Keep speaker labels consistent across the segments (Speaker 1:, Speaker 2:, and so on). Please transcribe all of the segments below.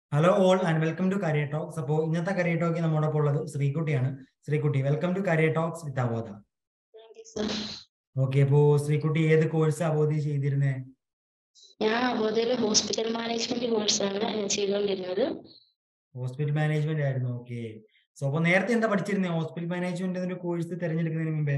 Speaker 1: Hello all and welcome to Career Talks. അപ്പോൾ ഇന്നത്തെ Career Talk നമ്മോടൊപ്പം ഉള്ളത് ശ്രീകുട്ടിയാണ്. Sreekutty, welcome to Career Talks with Avodha. Okay, അപ്പോൾ ശ്രീകുട്ടി ഏത് കോഴ്സ് അവോധി ചെയ്തിരുന്നേ?
Speaker 2: ഞാൻ അവോധയിൽ ഹോസ്പിറ്റൽ മാനേജ്മെന്റ് കോഴ്സാണ് ചെയ്തുകൊണ്ടിരുന്നത്.
Speaker 1: ഹോസ്പിറ്റൽ മാനേജ്മെന്റ് ആയിരുന്നു. ഓക്കെ, സോ അപ്പോൾ നേരത്തെ എന്താ പഠിച്ചിരുന്നേ? ഹോസ്പിറ്റൽ മാനേജ്മെന്റ് കോഴ്സ് തിരഞ്ഞെടുക്കുന്നതിന് മുമ്പേ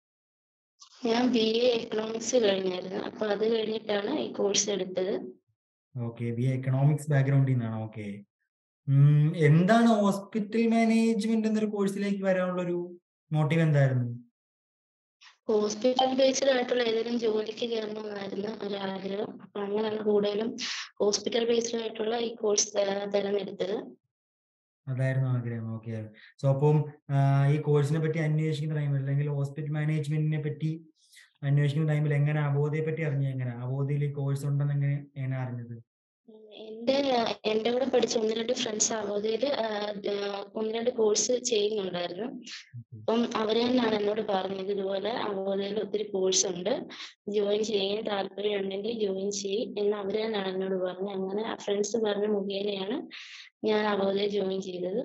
Speaker 2: ഞാൻ BA എക്കണോമിക്സ് കഴിഞ്ഞായിരുന്നു. അപ്പൊ അത് കഴിഞ്ഞിട്ടാണ് ഈ കോഴ്സ് എടുത്തത്.
Speaker 1: ഓക്കെ, BA എക്കണോമിക്സ് ബാക്ക്ഗ്രൗണ്ടിൽ നിന്നാണ്. ഓക്കെ, എന്താണ് ഹോസ്പിറ്റൽ മാനേജ്മെന്റ് എന്നൊരു കോഴ്സിലേക്ക് വരാനുള്ള ഒരു മോട്ടീവ് എന്തായിരുന്നു?
Speaker 2: ഹോസ്പിറ്റൽ ബേസ്ഡ് ആയിട്ടുള്ള ഏതെങ്കിലും ജോലിക്ക് കയറണമെന്നായിരുന്നു ഒരു ആഗ്രഹം. അപ്പൊ അങ്ങനെയാണ് കൂടുതലും ഹോസ്പിറ്റൽ ബേസ്ഡ് ആയിട്ടുള്ള ഈ കോഴ്സ് തിരഞ്ഞെടുത്തത്.
Speaker 1: അതായിരുന്നു ആഗ്രഹം. ഓക്കെ, സോ അപ്പം ഈ കോഴ്സിനെ പറ്റി അന്വേഷിക്കുന്ന ടൈമിൽ അല്ലെങ്കിൽ ഹോസ്പിറ്റൽ മാനേജ്മെന്റിനെ പറ്റി അന്വേഷിക്കുന്ന ടൈമിൽ എങ്ങനെ അവോധയെ പറ്റി അറിഞ്ഞു? എങ്ങനെ അവോധയിൽ ഈ കോഴ്സ് ഉണ്ടെന്ന് എങ്ങനെ അറിഞ്ഞത്?
Speaker 2: എന്റെ കൂടെ പഠിച്ച 1-2 ഫ്രണ്ട്സ് അവോധയിൽ 1-2 കോഴ്സ് ചെയ്യുന്നുണ്ടായിരുന്നു. അപ്പം അവര് തന്നെയാണ് എന്നോട് പറഞ്ഞത്, ഇതുപോലെ അവോധയിൽ ഒത്തിരി കോഴ്സ് ഉണ്ട്, ജോയിൻ ചെയ്യാൻ താല്പര്യം ഉണ്ടെങ്കിൽ ജോയിൻ ചെയ്യും എന്ന് അവര് തന്നെയാണ് എന്നോട് പറഞ്ഞത്. അങ്ങനെ ഫ്രണ്ട്സ് പറഞ്ഞ മുഖേനയാണ് ഞാൻ അവോധയിൽ ജോയിൻ ചെയ്തത്.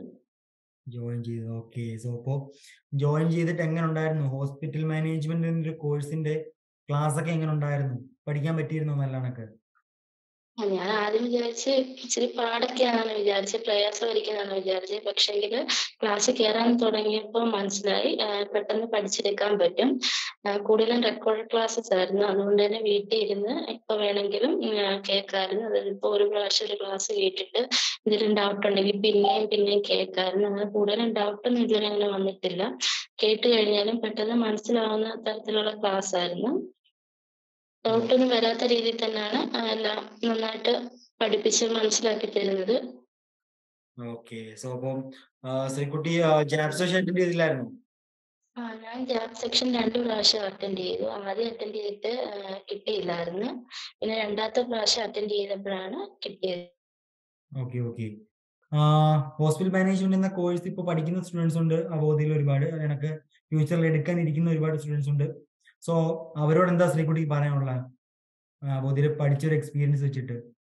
Speaker 1: ഓക്കെ, സോ അപ്പോ ജോയിൻ ചെയ്തിട്ട് എങ്ങനെ ഉണ്ടായിരുന്നു? ഹോസ്പിറ്റൽ മാനേജ്മെന്റ് കോഴ്സിന്റെ ക്ലാസ് ഒക്കെ എങ്ങനെ ഉണ്ടായിരുന്നു? പഠിക്കാൻ പറ്റിയിരുന്നു നല്ലതൊക്കെ?
Speaker 2: ഞാൻ ആദ്യം വിചാരിച്ച് ഇച്ചിരി പാടൊക്കെയാണെന്ന് വിചാരിച്ച്, പ്രയാസമായിരിക്കുമെന്നാണ് വിചാരിച്ചത്. പക്ഷെങ്കില് ക്ലാസ്സിൽ കയറാൻ തുടങ്ങിയപ്പോൾ മനസ്സിലായി പെട്ടെന്ന് പഠിച്ചെടുക്കാൻ പറ്റും. കൂടുതലും റെക്കോർഡ് ക്ലാസ്സസ് ആയിരുന്നു. അതുകൊണ്ട് തന്നെ വീട്ടിൽ ഇരുന്ന് എപ്പോ വേണമെങ്കിലും കേൾക്കാമായിരുന്നു. അതായത് ഇപ്പൊ ഒരു ക്ലാസ് കേട്ടിട്ട് ഇതിലും ഡൗട്ട് ഉണ്ടെങ്കിൽ പിന്നെയും കേൾക്കാമായിരുന്നു. അങ്ങനെ കൂടുതലും ഡൗട്ടൊന്നും ഇതുവരെ അങ്ങനെ വന്നിട്ടില്ല. കേട്ട് കഴിഞ്ഞാലും പെട്ടെന്ന് മനസ്സിലാവുന്ന തരത്തിലുള്ള ക്ലാസ് ആയിരുന്നു. ഡൗട്ടൊന്നും വരാത്ത രീതിയിൽ തന്നെയാണ് എല്ലാം നന്നായിട്ട് പഠിപ്പിച്ച് മനസ്സിലാക്കി തരുന്നത്.
Speaker 1: ഓക്കെ, സോ അപ്പം ശ്രീകുട്ടി ജാബ് സെഷൻ അറ്റൻഡ് ചെയ്തില്ലായിരുന്നു?
Speaker 2: ഞാൻ ജാബ് സെക്ഷൻ 2 പ്രാവശ്യം അറ്റൻഡ് ചെയ്തു. ആദ്യം അറ്റൻഡ് ചെയ്തിട്ട് കിട്ടിയില്ലായിരുന്നു. പിന്നെ രണ്ടാമത്തെ പ്രാവശ്യം അറ്റൻഡ് ചെയ്തപ്പോഴാണ് കിട്ടിയത്.
Speaker 1: ഓക്കെ, ഹോസ്പിറ്റൽ മാനേജ്മെന്റ് എന്ന കോഴ്സ് ഇപ്പൊ പഠിക്കുന്ന സ്റ്റുഡൻസ് ഉണ്ട് അവോധയിൽ ഒരുപാട്. അതിനൊക്കെ ഫ്യൂച്ചറിൽ എടുക്കാനിരിക്കുന്ന ഒരുപാട് സ്റ്റുഡൻസ് ഉണ്ട്. സോ അവരോട് എന്താ ശ്രീകുട്ടിക്ക് പറയാനുള്ള അവോധയിൽ പഠിച്ചൊരു എക്സ്പീരിയൻസ് വെച്ചിട്ട്?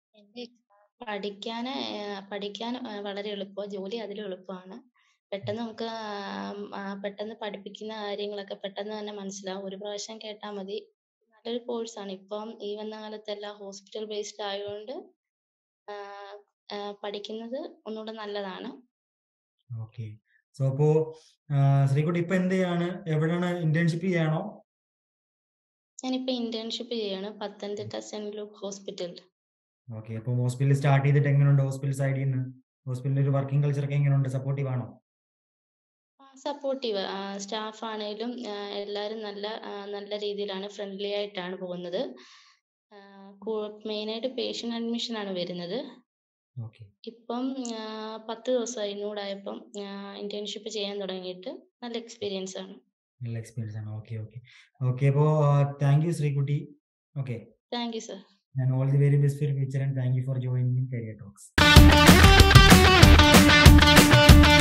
Speaker 2: പഠിക്കാൻ വളരെ എളുപ്പമാണ്. ജോലി അതിലും എളുപ്പമാണ്. പെട്ടെന്ന് നമുക്ക് പെട്ടെന്ന് പഠിപ്പിക്കുന്ന കാര്യങ്ങളൊക്കെ പെട്ടെന്ന് തന്നെ മനസ്സിലാവും. ഒരു പ്രാവശ്യം കേട്ടാൽ മതി. നല്ലൊരു കോഴ്സാണ്. ഇപ്പം ഈ വന്ന കാലത്തെല്ലാം ഹോസ്പിറ്റൽ ബേസ്ഡ് ആയതുകൊണ്ട് പഠിക്കുന്നത് ഒന്നുകൂടെ നല്ലതാണ്.
Speaker 1: ഓക്കെ, സോ അപ്പോ ശ്രീകുട്ടി ഇപ്പൊ എന്ത് ചെയ്യാണ്? എവിടെയാണ്? ഇന്റേൺഷിപ്പ് ചെയ്യാണോ?
Speaker 2: ഞാനിപ്പോ ഇന്റേൺഷിപ്പ് ചെയ്യാണ് Pathanamthitta saint Luke hospital.
Speaker 1: Okay, അപ്പൊ ഹോസ്പിറ്റലിൽ സ്റ്റാർട്ട് ചെയ്തിട്ട് എങ്ങനെയുണ്ട്? ഹോസ്പിറ്റൽ സൈഡിൽ നിന്ന് ഹോസ്പിറ്റലിന്റെ ഒരു വർക്കിംഗ് കൾച്ചർ ഒക്കെ എങ്ങനെയുണ്ട്? സപ്പോർട്ടീവ് ആണോ?
Speaker 2: സപ്പോർട്ടീവ്. സ്റ്റാഫ് ആണേലും എല്ലാവരും നല്ല രീതിയിലാണ്, ഫ്രണ്ട്ലി ആയിട്ടാണ് പോകുന്നത്. മെയിനായിട്ട് പേഷ്യന്റ് അഡ്മിഷൻ ആണ് വരുന്നത്. ഇപ്പം 10 ദിവസമായി ഇന്നൂടായപ്പം ഇന്റേൺഷിപ്പ് ചെയ്യാൻ തുടങ്ങിയിട്ട്. നല്ല എക്സ്പീരിയൻസ് ആണ്.
Speaker 1: ഓക്കെ, അപ്പോ thank you Sreekutty. Okay,
Speaker 2: thank you sir.
Speaker 1: And all the very best for your future, and thank you for joining in Career Talks.